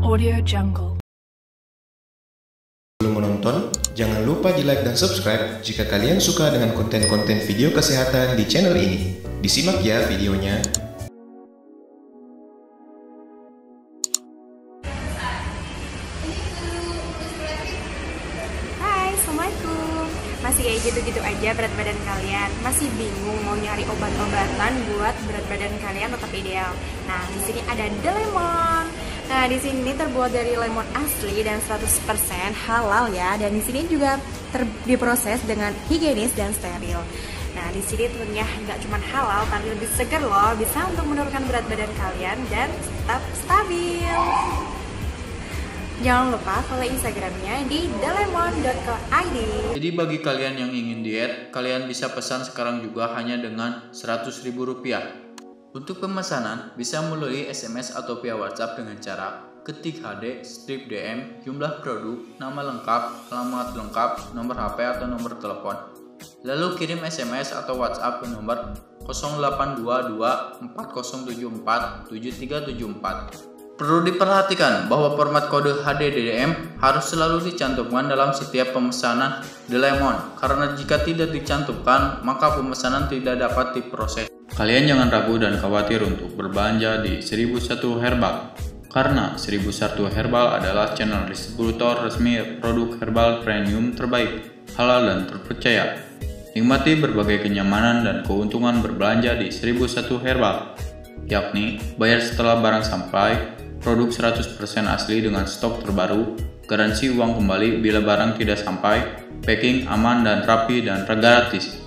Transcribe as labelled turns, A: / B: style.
A: Audio Jungle.
B: Sebelum menonton, jangan lupa di like dan subscribe jika kalian suka dengan konten-konten video kesehatan di channel ini. Disimak ya videonya.
C: Hai, Assalamualaikum. Masih kayak gitu-gitu aja berat badan kalian? Masih bingung mau nyari obat-obatan buat berat badan kalian tetap ideal? Nah, di sini ada The Lemon. Nah, di sini terbuat dari lemon asli dan 100% halal ya. Dan di sini juga diproses dengan higienis dan steril. Nah, di sini tentunya nggak cuma halal, tapi lebih segar loh. Bisa untuk menurunkan berat badan kalian dan tetap stabil. Jangan lupa follow Instagramnya di thelemon.co.id.
D: Jadi bagi kalian yang ingin diet, kalian bisa pesan sekarang juga hanya dengan Rp100.000. Untuk pemesanan bisa melalui SMS atau via WhatsApp dengan cara ketik HD, strip DM, jumlah produk, nama lengkap, alamat lengkap, nomor HP atau nomor telepon. Lalu kirim SMS atau WhatsApp ke nomor 0822 4074 7374. Perlu diperhatikan bahwa format kode HDDDM harus selalu dicantumkan dalam setiap pemesanan The Lemon, karena jika tidak dicantumkan, maka pemesanan tidak dapat diproses. Kalian jangan ragu dan khawatir untuk berbelanja di 1001 Herbal, karena 1001 Herbal adalah channel distributor resmi produk herbal premium terbaik, halal dan terpercaya. Nikmati berbagai kenyamanan dan keuntungan berbelanja di 1001 Herbal, yakni bayar setelah barang sampai, produk 100% asli dengan stok terbaru, garansi uang kembali bila barang tidak sampai, packing aman dan rapi dan gratis.